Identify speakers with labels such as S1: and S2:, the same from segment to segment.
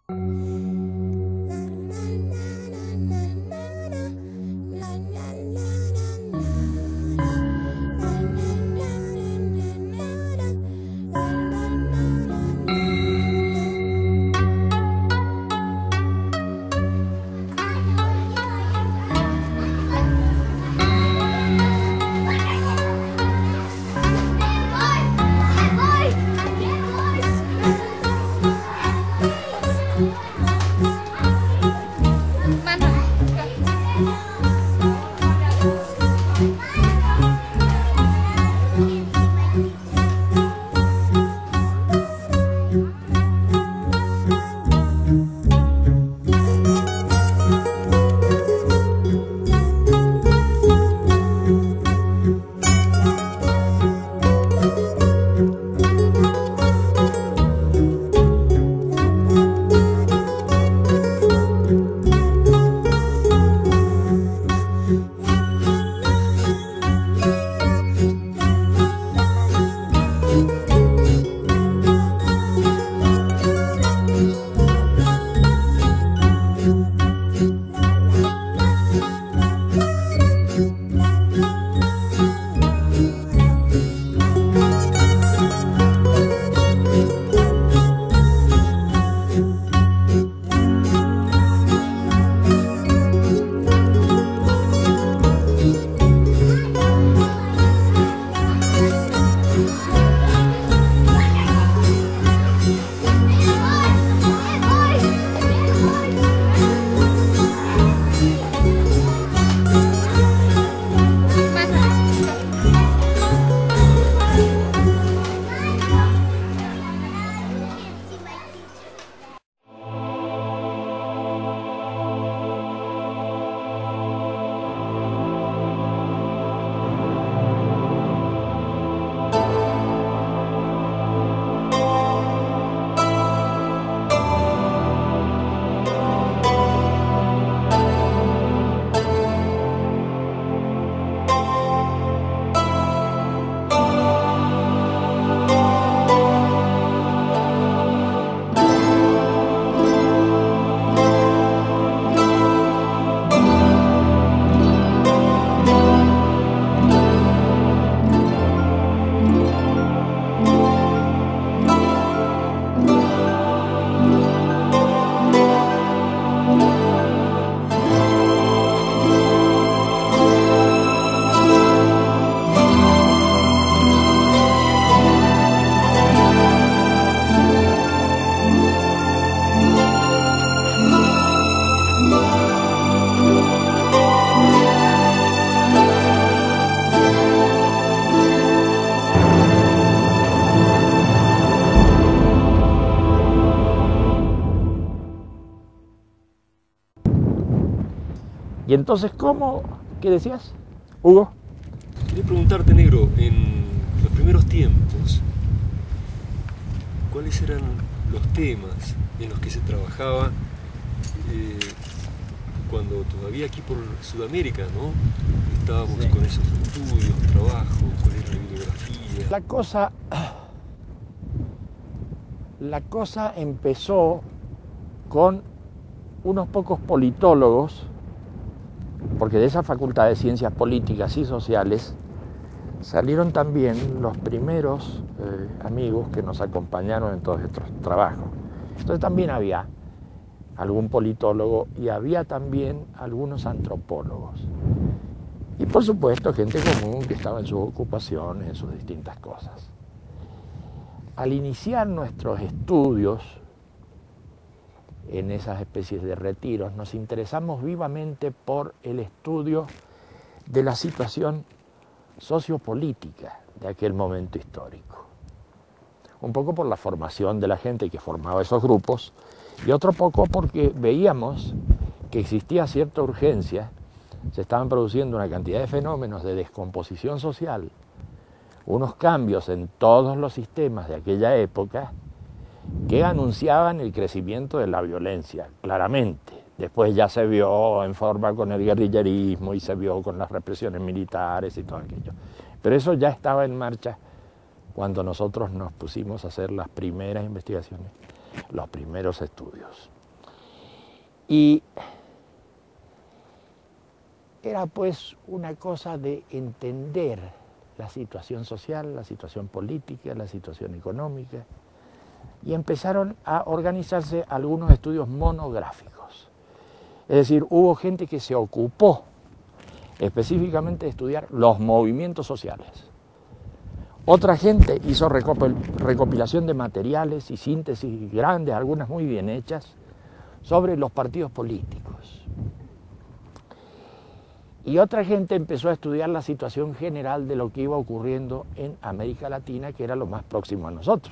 S1: Y entonces, ¿cómo? ¿Qué decías, Hugo?
S2: Quería preguntarte, negro, en los primeros tiempos, ¿cuáles eran los temas en los que se trabajaba cuando todavía aquí por Sudamérica, ¿no? Estábamos con esos estudios, trabajo, cuál era la bibliografía?
S1: La cosa empezó con unos pocos politólogos, porque de esa Facultad de Ciencias Políticas y Sociales salieron también los primeros amigos que nos acompañaron en todos estos trabajos. Entonces también había algún politólogo y había también algunos antropólogos. Y por supuesto gente común que estaba en sus ocupaciones, en sus distintas cosas. Al iniciar nuestros estudios en esas especies de retiros, nos interesamos vivamente por el estudio de la situación sociopolítica de aquel momento histórico. Un poco por la formación de la gente que formaba esos grupos y otro poco porque veíamos que existía cierta urgencia, se estaban produciendo una cantidad de fenómenos de descomposición social, unos cambios en todos los sistemas de aquella época que anunciaban el crecimiento de la violencia, claramente. Después ya se vio en forma con el guerrillerismo y se vio con las represiones militares y todo aquello. Pero eso ya estaba en marcha cuando nosotros nos pusimos a hacer las primeras investigaciones. los primeros estudios. Y era pues una cosa de entender la situación social, la situación política, la situación económica, y empezaron a organizarse algunos estudios monográficos. Es decir, hubo gente que se ocupó específicamente de estudiar los movimientos sociales. Otra gente hizo recopilación de materiales y síntesis grandes, algunas muy bien hechas, sobre los partidos políticos. Y otra gente empezó a estudiar la situación general de lo que iba ocurriendo en América Latina, que era lo más próximo a nosotros.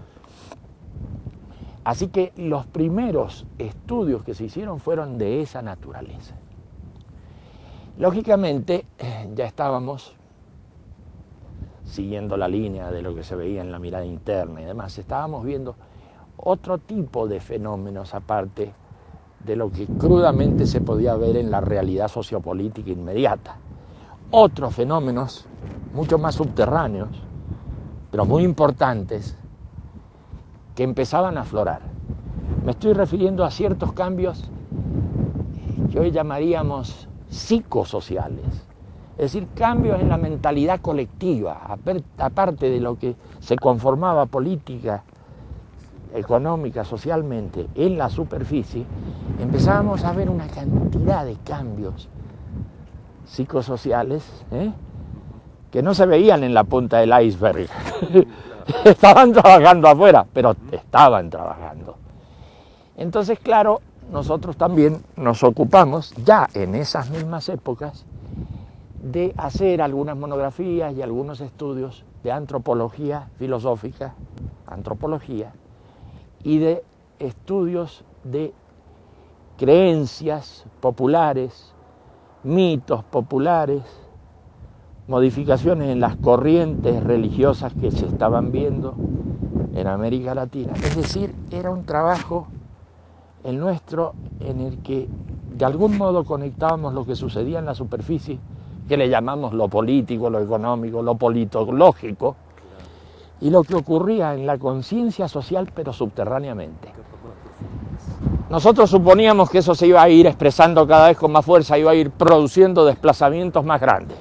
S1: Así que los primeros estudios que se hicieron fueron de esa naturaleza. Lógicamente, ya estábamos siguiendo la línea de lo que se veía en la mirada interna y demás. Estábamos viendo otro tipo de fenómenos aparte de lo que crudamente se podía ver en la realidad sociopolítica inmediata. Otros fenómenos mucho más subterráneos, pero muy importantes, que empezaban a aflorar. Me estoy refiriendo a ciertos cambios que hoy llamaríamos psicosociales, es decir, cambios en la mentalidad colectiva, aparte de lo que se conformaba política, económica, socialmente, en la superficie, empezábamos a ver una cantidad de cambios psicosociales que no se veían en la punta del iceberg. Estaban trabajando afuera, pero estaban trabajando. Entonces, claro, nosotros también nos ocupamos, ya en esas mismas épocas, de hacer algunas monografías y algunos estudios de antropología filosófica, antropología, y de estudios de creencias populares, mitos populares, modificaciones en las corrientes religiosas que se estaban viendo en América Latina. Es decir, era un trabajo el nuestro en el que de algún modo conectábamos lo que sucedía en la superficie, que le llamamos lo político, lo económico, lo politológico, y lo que ocurría en la conciencia social, pero subterráneamente. Nosotros suponíamos que eso se iba a ir expresando cada vez con más fuerza, iba a ir produciendo desplazamientos más grandes.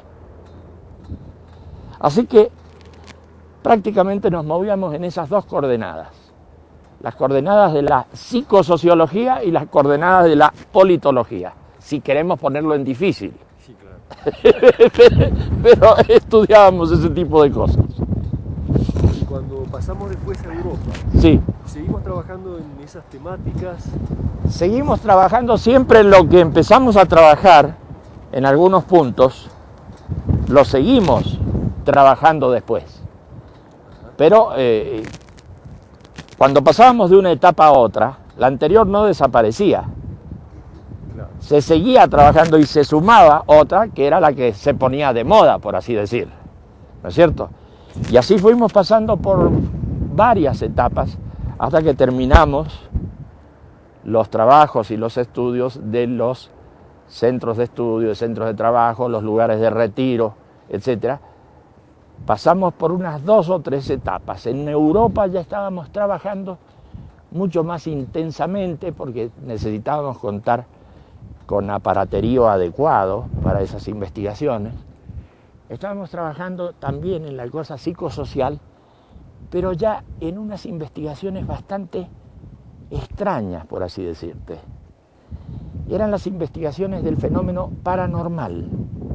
S1: Así que prácticamente nos movíamos en esas dos coordenadas, las coordenadas de la psicosociología y las coordenadas de la politología, si queremos ponerlo en difícil.
S2: Sí, claro.
S1: Pero estudiábamos ese tipo de cosas.
S2: Y cuando pasamos después a Europa,
S1: Sí.
S2: ¿seguimos trabajando en esas temáticas?
S1: Seguimos trabajando siempre en lo que empezamos a trabajar, en algunos puntos, lo seguimos trabajando después. Pero cuando pasábamos de una etapa a otra, la anterior no desaparecía.
S2: Claro.
S1: Se seguía trabajando y se sumaba otra que era la que se ponía de moda, por así decir. ¿No es cierto? Y así fuimos pasando por varias etapas hasta que terminamos los trabajos y los estudios de los centros de estudio, centros de trabajo, los lugares de retiro, etc. Pasamos por unas 2 o 3 etapas. En Europa ya estábamos trabajando mucho más intensamente porque necesitábamos contar con aparaterío adecuado para esas investigaciones. Estábamos trabajando también en la cosa psicosocial, pero ya en unas investigaciones bastante extrañas, por así decirte. Eran las investigaciones del fenómeno paranormal.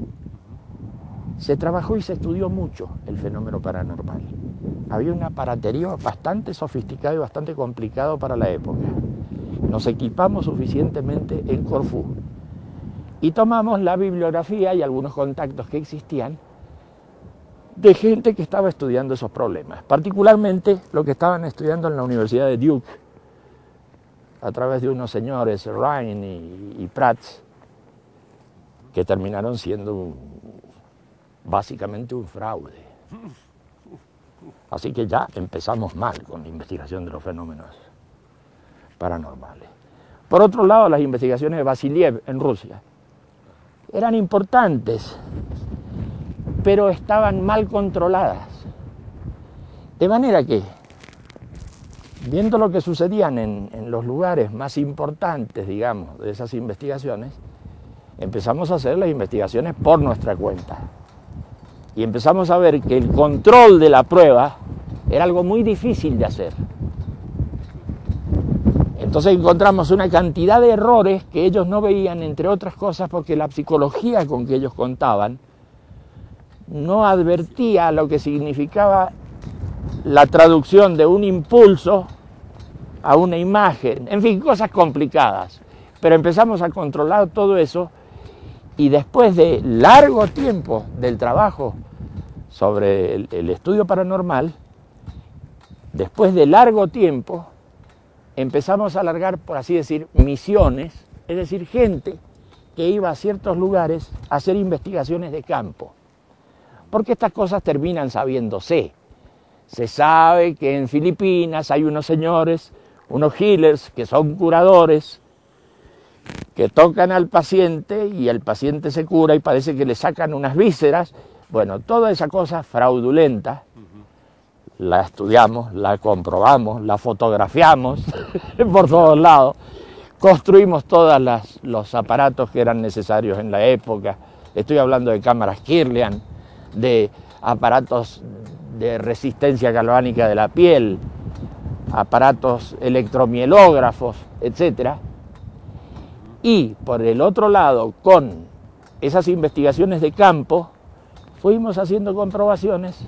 S1: Se trabajó y se estudió mucho el fenómeno paranormal. Había un aparaterío bastante sofisticado y bastante complicado para la época. Nos equipamos suficientemente en Corfú y tomamos la bibliografía y algunos contactos que existían de gente que estaba estudiando esos problemas, particularmente lo que estaban estudiando en la Universidad de Duke, a través de unos señores, Ryan y Prats, que terminaron siendo básicamente un fraude. Así que ya empezamos mal con la investigación de los fenómenos paranormales. Por otro lado, las investigaciones de Vasiliev en Rusia eran importantes, pero estaban mal controladas. De manera que viendo lo que sucedían en los lugares más importantes, digamos, de esas investigaciones, empezamos a hacer las investigaciones por nuestra cuenta. Y empezamos a ver que el control de la prueba era algo muy difícil de hacer. Entonces encontramos una cantidad de errores que ellos no veían, entre otras cosas, porque la psicología con que ellos contaban no advertía lo que significaba la traducción de un impulso a una imagen, en fin, cosas complicadas. Pero empezamos a controlar todo eso y después de largo tiempo del trabajo sobre el estudio paranormal, después de largo tiempo, empezamos a alargar, por así decir, misiones, es decir, gente que iba a ciertos lugares a hacer investigaciones de campo. Porque estas cosas terminan sabiéndose. Se sabe que en Filipinas hay unos señores, unos healers, que son curadores, que tocan al paciente y el paciente se cura y parece que le sacan unas vísceras. Bueno, toda esa cosa fraudulenta, la estudiamos, la comprobamos, la fotografiamos por todos lados, construimos todos los aparatos que eran necesarios en la época. Estoy hablando de cámaras Kirlian, de aparatos de resistencia galvánica de la piel, aparatos electromielógrafos, etc. Y por el otro lado, con esas investigaciones de campo, fuimos haciendo comprobaciones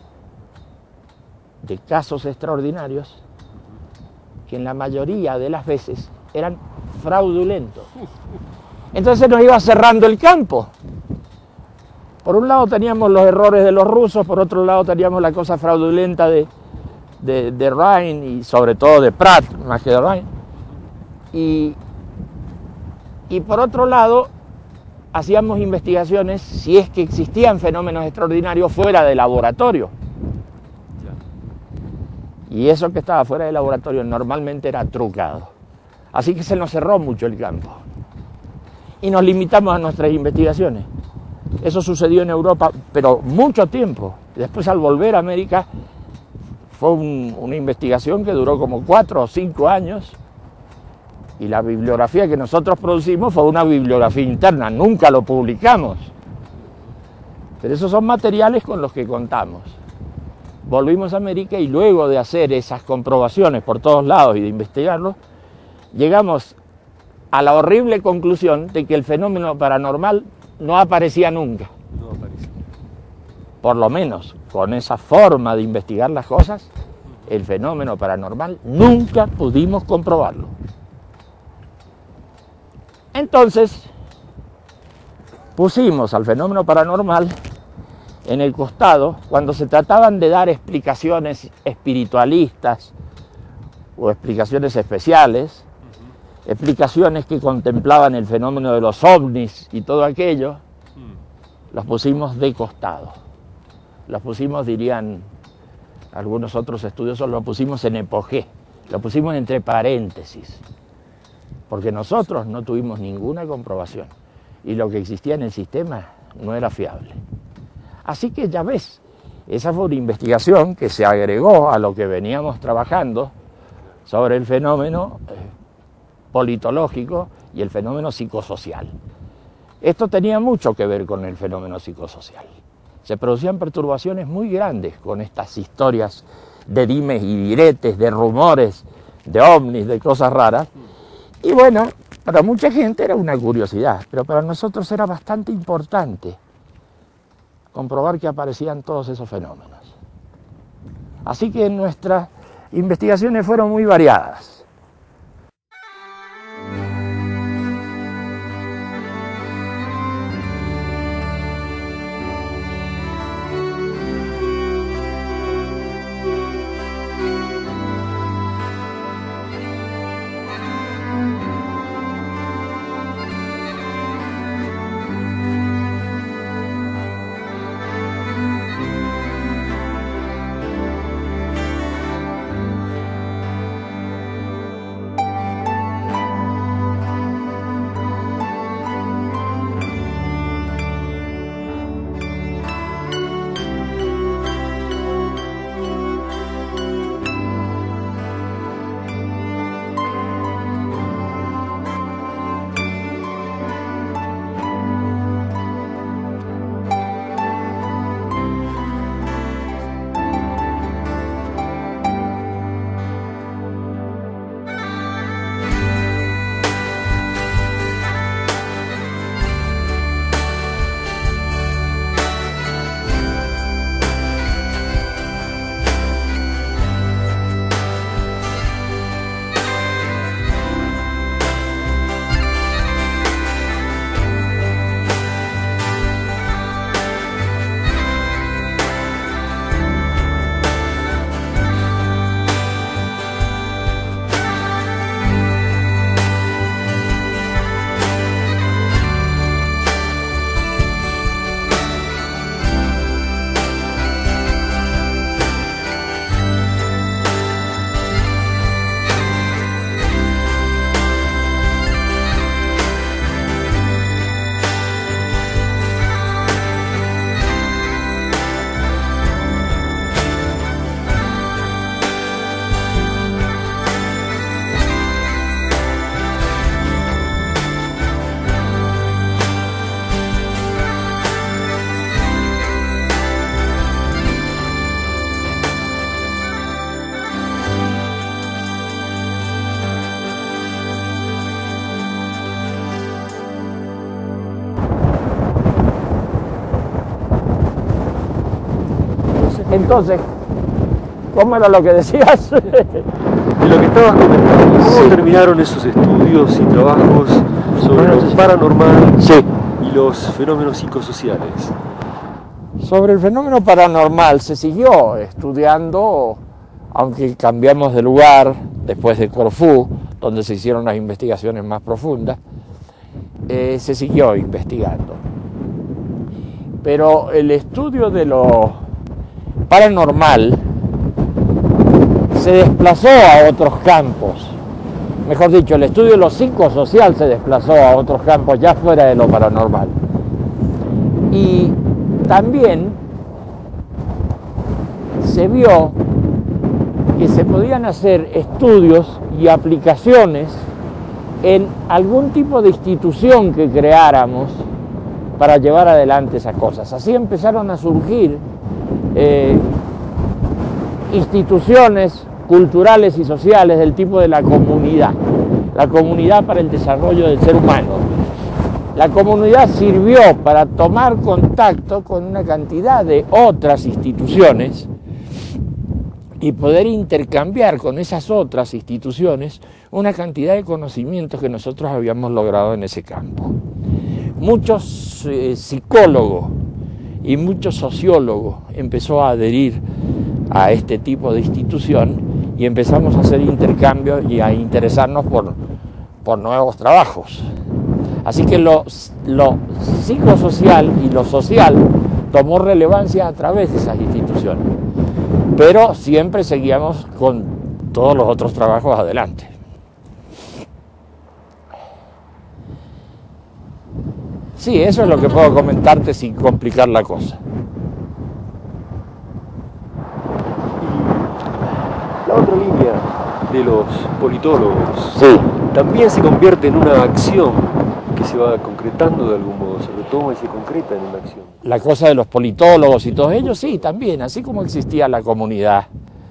S1: de casos extraordinarios que en la mayoría de las veces eran fraudulentos. Entonces nos iba cerrando el campo. Por un lado teníamos los errores de los rusos, por otro lado teníamos la cosa fraudulenta de Rhine y sobre todo de Pratt, más que de Rhine. Y por otro lado hacíamos investigaciones si es que existían fenómenos extraordinarios fuera de laboratorio. Y eso que estaba fuera del laboratorio normalmente era trucado. Así que se nos cerró mucho el campo. Y nos limitamos a nuestras investigaciones. Eso sucedió en Europa, pero mucho tiempo. Después, al volver a América, fue una investigación que duró como 4 o 5 años. Y la bibliografía que nosotros producimos fue una bibliografía interna, nunca lo publicamos. Pero esos son materiales con los que contamos. Volvimos a América y luego de hacer esas comprobaciones por todos lados y de investigarlos, llegamos a la horrible conclusión de que el fenómeno paranormal no aparecía nunca.
S2: No aparecía.
S1: Por lo menos, con esa forma de investigar las cosas, el fenómeno paranormal nunca pudimos comprobarlo. Entonces, pusimos al fenómeno paranormal en el costado cuando se trataban de dar explicaciones espiritualistas o explicaciones especiales, explicaciones que contemplaban el fenómeno de los ovnis y todo aquello, los pusimos de costado. Los pusimos, dirían algunos otros estudiosos, los pusimos en epogé, los pusimos entre paréntesis, porque nosotros no tuvimos ninguna comprobación y lo que existía en el sistema no era fiable. Así que ya ves, esa fue una investigación que se agregó a lo que veníamos trabajando sobre el fenómeno politológico y el fenómeno psicosocial. Esto tenía mucho que ver con el fenómeno psicosocial. Se producían perturbaciones muy grandes con estas historias de dimes y diretes, de rumores, de ovnis, de cosas raras. Y bueno, para mucha gente era una curiosidad, pero para nosotros era bastante importante comprobar que aparecían todos esos fenómenos. Así que nuestras investigaciones fueron muy variadas. Entonces, ¿cómo era lo que decías?
S2: De lo que estabas comentando, ¿cómo terminaron esos estudios y trabajos sobre lo paranormal y los fenómenos psicosociales?
S1: Sobre el fenómeno paranormal se siguió estudiando, aunque cambiamos de lugar después de Corfú, donde se hicieron las investigaciones más profundas, se siguió investigando. Pero el estudio de lo paranormal se desplazó a otros campos. Mejor dicho, el estudio de lo psicosocial se desplazó a otros campos ya fuera de lo paranormal. Y también se vio que se podían hacer estudios y aplicaciones en algún tipo de institución que creáramos para llevar adelante esas cosas. Así empezaron a surgir instituciones culturales y sociales del tipo de la comunidad para el desarrollo del ser humano. La comunidad sirvió para tomar contacto con una cantidad de otras instituciones y poder intercambiar con esas otras instituciones una cantidad de conocimientos que nosotros habíamos logrado en ese campo. Muchos psicólogos y muchos sociólogos empezó a adherir a este tipo de institución y empezamos a hacer intercambios y a interesarnos por nuevos trabajos. Así que lo psicosocial y lo social tomó relevancia a través de esas instituciones, pero siempre seguíamos con todos los otros trabajos adelante. Sí, eso es lo que puedo comentarte sin complicar la cosa.
S2: La otra línea de los politólogos
S1: Sí.
S2: también se convierte en una acción que se va concretando de algún modo, se retoma y se concreta en una acción.
S1: La cosa de los politólogos y todos ellos, sí, también, así como existía la comunidad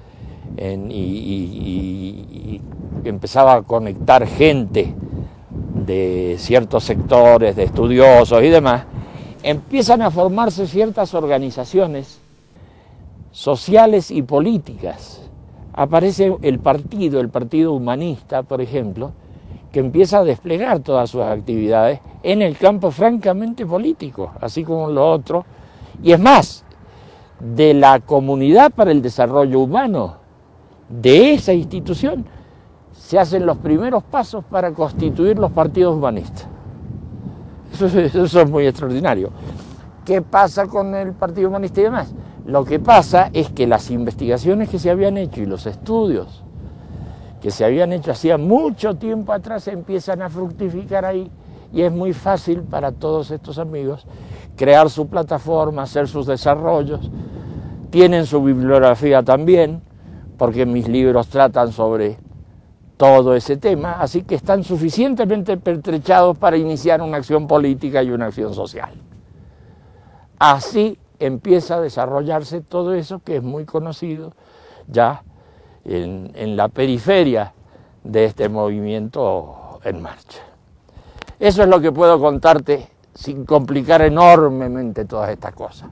S1: y empezaba a conectar gente de ciertos sectores, de estudiosos y demás, empiezan a formarse ciertas organizaciones sociales y políticas. Aparece el Partido Humanista, por ejemplo, que empieza a desplegar todas sus actividades en el campo francamente político, así como lo otro. Y es más, de la Comunidad para el Desarrollo Humano, de esa institución, se hacen los primeros pasos para constituir los partidos humanistas. Eso es muy extraordinario. ¿Qué pasa con el Partido Humanista y demás? Lo que pasa es que las investigaciones que se habían hecho y los estudios que se habían hecho hacía mucho tiempo atrás empiezan a fructificar ahí y es muy fácil para todos estos amigos crear su plataforma, hacer sus desarrollos. Tienen su bibliografía también, porque mis libros tratan sobre todo ese tema, así que están suficientemente pertrechados para iniciar una acción política y una acción social. Así empieza a desarrollarse todo eso que es muy conocido ya en la periferia de este movimiento en marcha. Eso es lo que puedo contarte sin complicar enormemente todas estas cosas.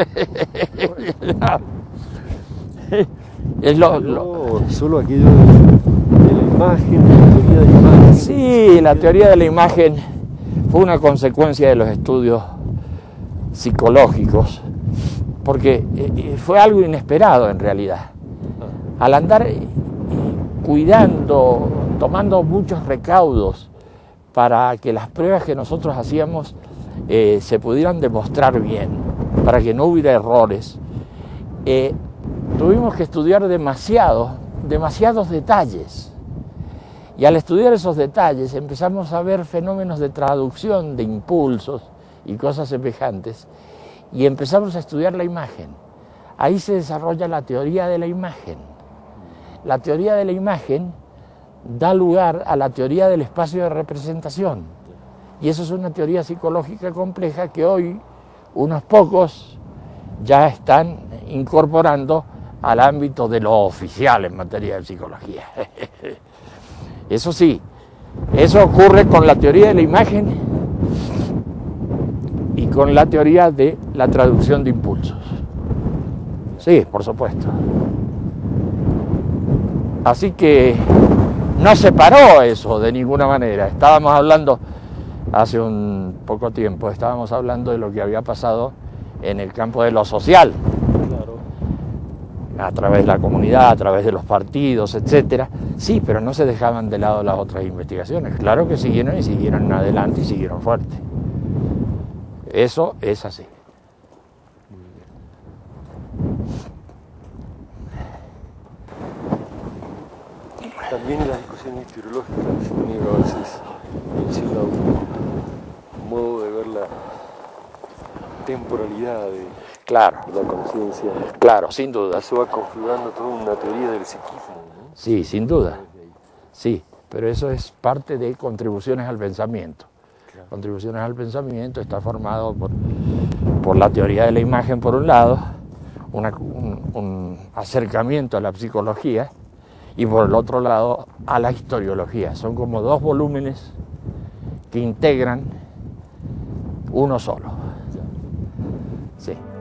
S2: Solo aquello de la imagen, de la teoría de la imagen.
S1: Sí, la teoría de la imagen fue una consecuencia de los estudios psicológicos, porque fue algo inesperado en realidad. Al andar cuidando, tomando muchos recaudos para que las pruebas que nosotros hacíamos se pudieran demostrar bien, para que no hubiera errores, tuvimos que estudiar demasiados detalles. Y al estudiar esos detalles empezamos a ver fenómenos de traducción de impulsos y cosas semejantes, y empezamos a estudiar la imagen. Ahí se desarrolla la teoría de la imagen. La teoría de la imagen da lugar a la teoría del espacio de representación. Y eso es una teoría psicológica compleja que hoy unos pocos ya están incorporando al ámbito de lo oficial en materia de psicología. Eso sí, eso ocurre con la teoría de la imagen y con la teoría de la traducción de impulsos. Sí, por supuesto. Así que no se paró eso de ninguna manera. Estábamos hablando, hace un poco tiempo, estábamos hablando de lo que había pasado en el campo de lo social.
S2: Claro.
S1: A través de la comunidad, a través de los partidos, etcétera. Sí, pero no se dejaban de lado las otras investigaciones. Claro que siguieron y siguieron adelante y siguieron fuerte. Eso es así.
S2: También en las discusiones hidrológicas, Negro a veces menciona un modo de ver la temporalidad de
S1: Claro,
S2: la conciencia.
S1: claro, sin duda.
S2: Eso va configurando toda una teoría del psiquismo, ¿no?
S1: Sí, sin duda. Sí, pero eso es parte de contribuciones al pensamiento.
S2: Claro.
S1: Contribuciones al pensamiento está formado por la teoría de la imagen por un lado, un acercamiento a la psicología, y por el otro lado a la historiología. Son como dos volúmenes que integran uno solo. Sí.